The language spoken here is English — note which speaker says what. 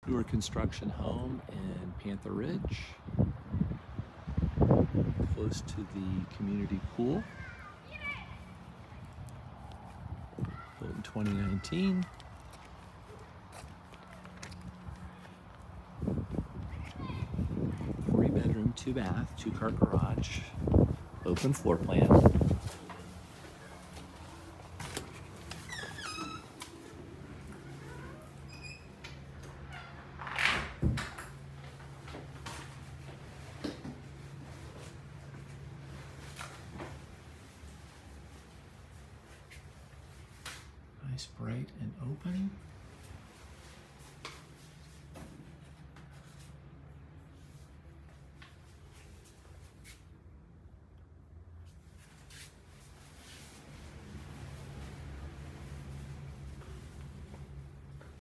Speaker 1: Newer construction home in Panther Ridge, close to the community pool. Built in 2019. Bedroom, 2-bath, 2-car garage, open floor plan. Nice, bright and open.